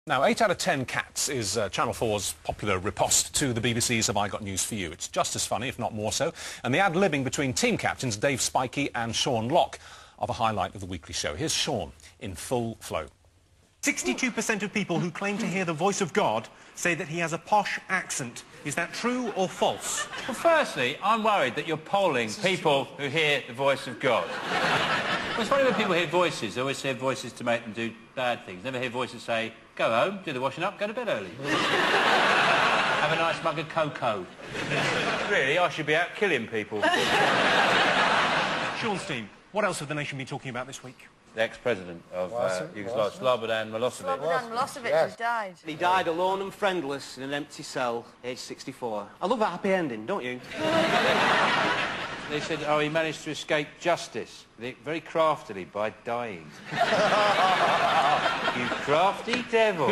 Now, 8 out of 10 Cats is Channel 4's popular riposte to the BBC's Have I Got News For You. It's just as funny, if not more so, and the ad-libbing between team captains Dave Spikey and Sean Locke are the highlight of the weekly show. Here's Sean in full flow. 62% of people who claim to hear the voice of God say that he has a posh accent. Is that true or false? Well, firstly, I'm worried that you're polling people who hear the voice of God. Well, it's funny when people hear voices. They always hear voices to make them do bad things. Never hear voices say, go home, do the washing up, go to bed early. Have a nice mug of cocoa. Really, I should be out killing people. Sean's team, what else have the nation been talking about this week? The ex-president of Yugoslavia, Slobodan Milosevic. Slobodan Milosevic has died. He died alone and friendless in an empty cell, aged 64. I love a happy ending, don't you? They said, oh, he managed to escape justice very craftily by dying. You crafty devil.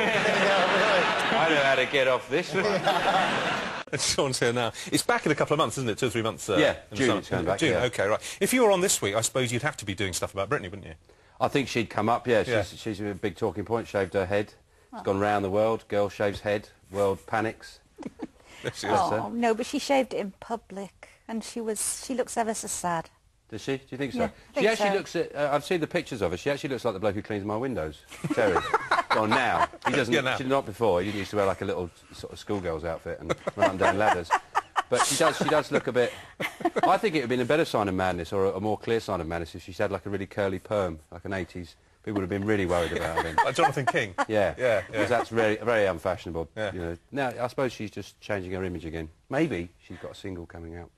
I know how to get off this one. Sean's here now. It's back in a couple of months, isn't it? 2 or 3 months? Yeah, June it's going back, June, yeah. OK, right. If you were on this week, I suppose you'd have to be doing stuff about Brittany, wouldn't you? I think she'd come up, yeah. She's a big talking point, shaved her head. It's gone round the world. Girl shaves head, world panics. Oh, no, but she shaved it in public, and she looks ever so sad. Does she? Do you think so? Yeah, she actually looks at... I've seen the pictures of her. She actually looks like the bloke who cleans my windows. Terry. Well, now. He doesn't... Yeah, now. She did not before. He used to wear like a little sort of schoolgirl's outfit and run up and down ladders. But she does look a bit... I think it would have been a better sign of madness, or a more clear sign of madness, if she had like a really curly perm, like an 80s. People would have been really worried about her. Like Jonathan King? Yeah. Because that's very unfashionable. Yeah. You know. Now, I suppose she's just changing her image again. Maybe she's got a single coming out.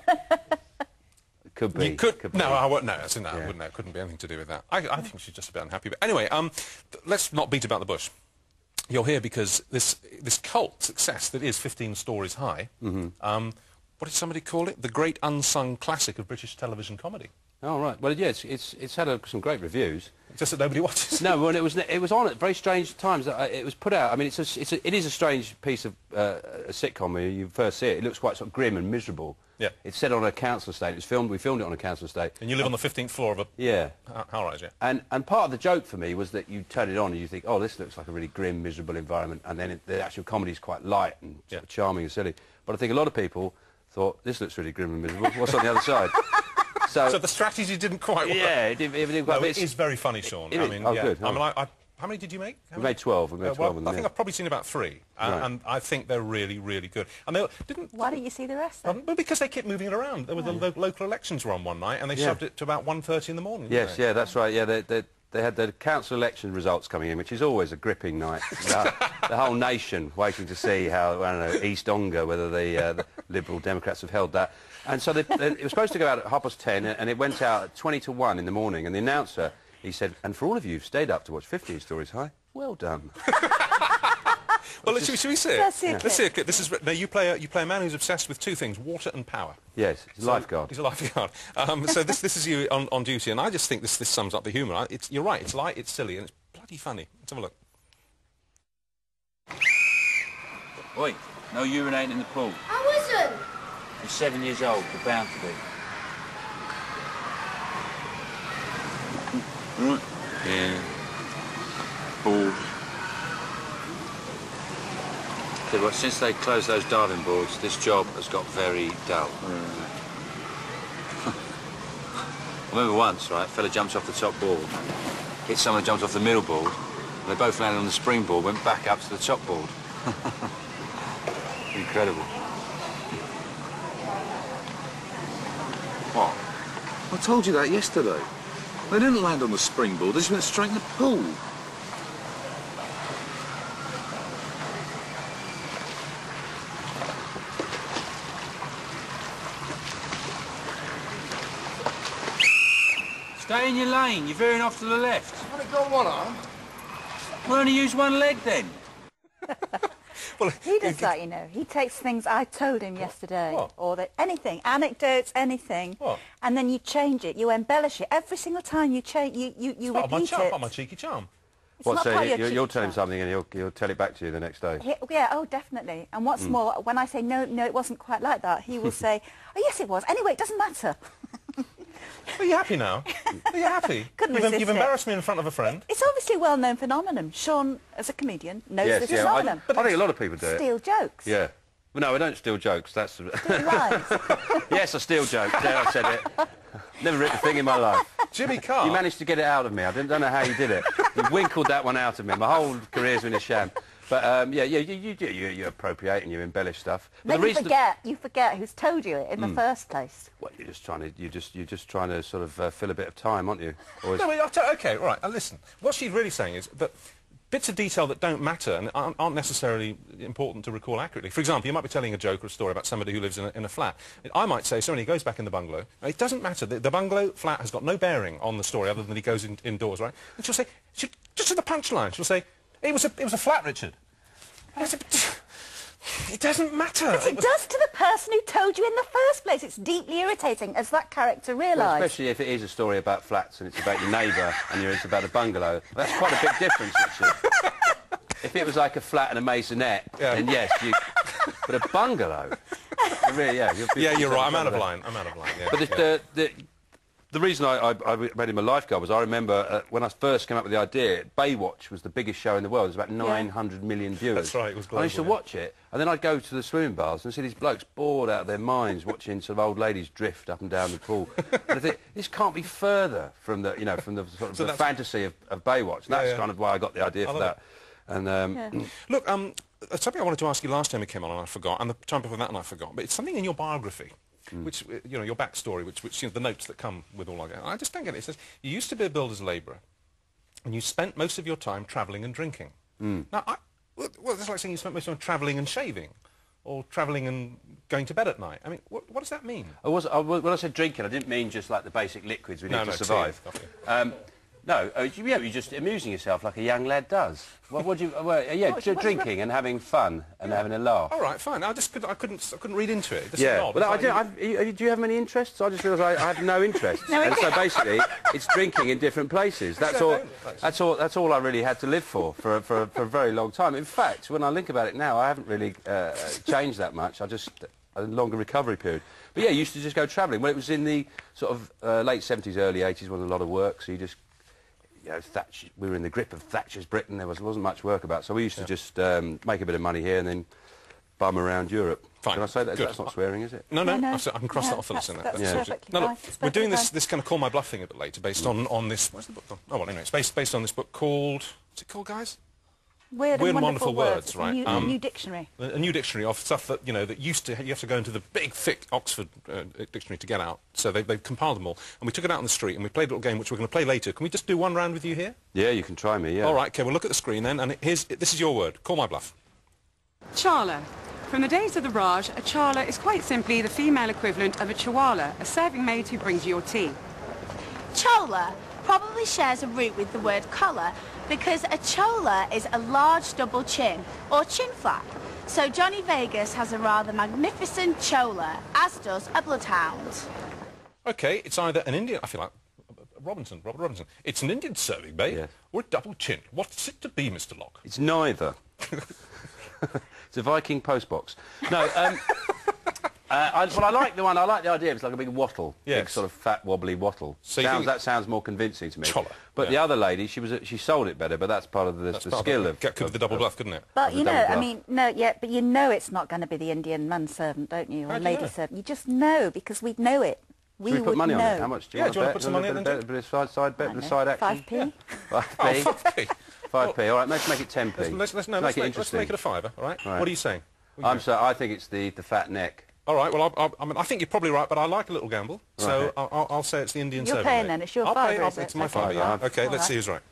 Could be. You could be. No, I wouldn't. No, I Yeah. wouldn't know. It couldn't be anything to do with that. I think she's just a bit unhappy. But anyway, let's not beat about the bush. You're here because this cult success that is 15 Storeys High, what did somebody call it? The great unsung classic of British television comedy. Oh, right. Well, yeah, it's had some great reviews. Just that nobody watches. No, well, it was on at very strange times. It was put out. I mean, it is a strange piece of a sitcom when you first see it. It looks quite sort of grim and miserable. Yeah. It's set on a council estate. We filmed it on a council estate. And you live on the 15th floor of a... Yeah. High-rise, yeah. And part of the joke for me was that you turn it on and you think, oh, this looks like a really grim, miserable environment, and then the actual comedy is quite light and sort of charming and silly. But I think a lot of people thought, this looks really grim and miserable. What's on the other side? So the strategy didn't quite work. Yeah, it didn't quite. No, it is very funny, Sean. I mean, oh, good. I mean, how many did you make? We made 12. We made 12 of them, I think I've probably seen about 3, and I think they're really, really good. And they didn't... Why didn't you see the rest, then? Well, because they kept moving it around. There were the local elections were on one night, and they shoved it to about 1:30 in the morning. Yes, yeah, that's right. Yeah, they had the council election results coming in, which is always a gripping night. The whole nation waiting to see how, I don't know, East Ongar, whether the Liberal Democrats have held that. And so it was supposed to go out at 10:30, and it went out at 20 to 1 in the morning. And the announcer, he said, and for all of you who've stayed up to watch 15 Storeys High, well done. Well, should we see it? Let's see a Let's see it. This is... Now, you play a man who's obsessed with 2 things, water and power. Yes, he's a lifeguard. He's a lifeguard. So this is you on duty, and I just think this sums up the humour. You're right, it's light, it's silly, and it's bloody funny. Let's have a look. Oi, no urinating in the pool. I wasn't. You're 7 years old, you're bound to be. Yeah. Bored. Well, since they closed those diving boards, this job has got very dull. I remember once, right, a fella jumps off the top board, hits someone who jumps off the middle board, and they both landed on the springboard, went back up to the top board. Incredible. What? I told you that yesterday. They didn't land on the springboard, they just went straight in the pool. Stay in your lane, you're veering off to the left. I've only got one arm. Well, only use one leg then. Well, he does that, you know. He takes things I told him yesterday, or anything, anecdotes, anything, and then you change it, you embellish it. Every single time you change, you repeat it. Part of my cheeky charm. So you'll tell him something and he'll tell it back to you the next day? Yeah, oh, definitely. And what's more, when I say, no, it wasn't quite like that, he will say, oh, yes, it was. Anyway, it doesn't matter. Are you happy now? Are you happy? Couldn't resist You've embarrassed me in front of a friend. It's obviously a well-known phenomenon. Sean, as a comedian, knows Yes, this yeah, phenomenon. I think a lot of people do it. Steal jokes. Yeah. Well, no, I don't steal jokes. That's... Steal lines. Yes, I steal jokes. There, I said it. Never written a thing in my life. Jimmy Carr. You managed to get it out of me. I don't know how you did it. You winkled that one out of me. My whole career's been a sham. But yeah, you appropriate and you embellish stuff. Then you forget who's told you it in the first place. Well, you're just trying to sort of fill a bit of time, aren't you? Always... No, okay, right. Listen. What she's really saying is that bits of detail that don't matter and aren't necessarily important to recall accurately. For example, you might be telling a joke or a story about somebody who lives in a flat. I might say, somebody goes back in the bungalow. It doesn't matter. The bungalow flat has got no bearing on the story other than he goes indoors, right? And she'll say, just at the punchline, she'll say, it was a flat, Richard. It doesn't matter. But it does to the person who told you in the first place. It's deeply irritating, as that character realised. Well, especially if it is a story about flats and it's about your neighbour and it's about a bungalow. That's quite a big difference, actually. If it was like a flat and a maisonette, then yes, but a bungalow... Really, yeah. You're right. I'm out of line. Yeah. But the reason I made him a lifeguard was I remember when I first came up with the idea, Baywatch was the biggest show in the world. There's about 900 million viewers. That's right, it was global. I used to watch it, and then I'd go to the swimming bars and see these blokes bored out of their minds watching sort of old ladies drift up and down the pool. And I think, this can't be further from the, from the sort of the fantasy of Baywatch. And that's kind of why I got the idea for that. And look, something I wanted to ask you last time you came on and I forgot, and the time before that and I forgot, but it's something in your biography. Which, your backstory, which the notes that come with all that. I just don't get it. It says, you used to be a builder's labourer, and you spent most of your time travelling and drinking. Now, that's like saying you spent most of your time travelling and shaving, or travelling and going to bed at night. I mean, what does that mean? When I said drinking, I didn't mean just like the basic liquids we need to survive. You're just amusing yourself like a young lad does. Drinking and having fun and having a laugh. All right, fine. I couldn't read into it. Do you have many interests? I just realised I have no interests. And so basically, it's drinking in different places. That's all I really had to live for a very long time. In fact, when I think about it now, I haven't really changed that much. I just a longer recovery period. But yeah, I used to just go travelling. Well, it was in the sort of late 70s, early 80s, when there was a lot of work. So you just we were in the grip of Thatcher's Britain. There wasn't much work about, so we used to just make a bit of money here and then bum around Europe. Fine. Can I say that? Good. That's not swearing, is it? No. I can cross that off the list in that. Perfectly no, look, we're doing this kind of Call My Bluff thing a bit later, based on this. Where's the book gone? Oh, well, anyway, it's based on this book called. What's it called, guys? Weird and Wonderful Words, right? A new dictionary. A new dictionary of stuff that, that used to... You have to go into the big, thick Oxford dictionary to get out. So they've compiled them all. And we took it out on the street and we played a little game which we're going to play later. Can we just do one round with you here? Yeah, you can try me, yeah. All right, OK, well, look at the screen then. And this is your word. Call my bluff. Charla. From the days of the Raj, a charla is quite simply the female equivalent of a chihuahua, a serving maid who brings you your tea. Chola probably shares a root with the word colour, because a chola is a large double chin, or chin flap. So Johnny Vegas has a rather magnificent chola, as does a bloodhound. OK, it's either an Indian... I feel like Robert Robinson. It's an Indian serving maid or a double chin. What's it to be, Mr. Locke? It's neither. It's a Viking postbox. No, I like the one. I like the idea. It's like a big wattle, big sort of fat, wobbly wattle. So that sounds more convincing to me. Chola. But the other lady, she sold it better. But that's part of the skill of the double bluff, couldn't it? But but you know it's not going to be the Indian manservant, don't you, or lady servant? You just know because we know it. We would put money on it. How much do you want to bet? Put some money on it. A bit of side bet, a bit of side action. 5p. 5p. 5p. 5p. All right, let's make it 10p. Let's make it a fiver. All right. What are you saying? I think it's the fat neck. All right, well, I think you're probably right, but I like a little gamble, so I'll say it's the Indian serving. You're paying then, it's your fiver, is it? It's my fiver, yeah. OK, let's see who's right.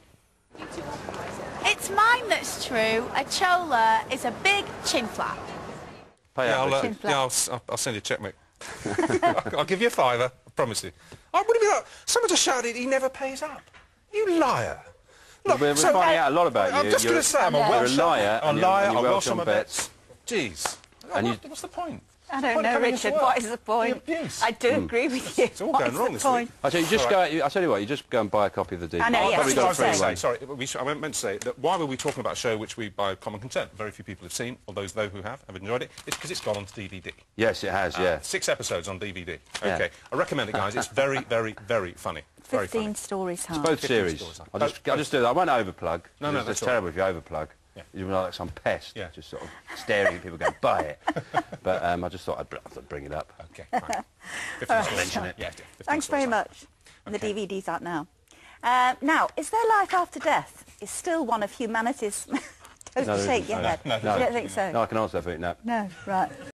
It's mine that's true. A chola is a big chin flap. I'll send you a check, mate. I'll give you a fiver, I promise you. What do you mean? Someone just shouted, he never pays up. You liar. Look, we're finding out a lot about you. I'm just going to say I'm a Welsh. You're a liar. I'm a Welsh on my bets. Jeez. What's the point? I don't know, Richard. What is the point? I do agree with you. It's all going wrong this week. I tell you what, you just go and buy a copy of the DVD. I know, yes. I was going to say, sorry, I meant to say that why were we talking about a show which we, by common consent, very few people have seen, or those who have enjoyed it? It's because it's gone onto DVD. Yes, it has, yeah. 6 episodes on DVD. Yeah. OK. I recommend it, guys. It's very, very, very funny. Very 15 funny. Stories High. It's both series. I'll just do that. I won't overplug. No, that's it's terrible if you overplug. Yeah. You're like some pest, Yeah. just sort of staring at people going, buy it. But I just thought I'd bring it up. OK, fine. Mention it. Yeah, Thanks very much. And the DVD's out now. Now, is there life after death? It's still one of humanity's... Don't shake your head. No, you don't think so? No, I can answer that for you, no. No, right.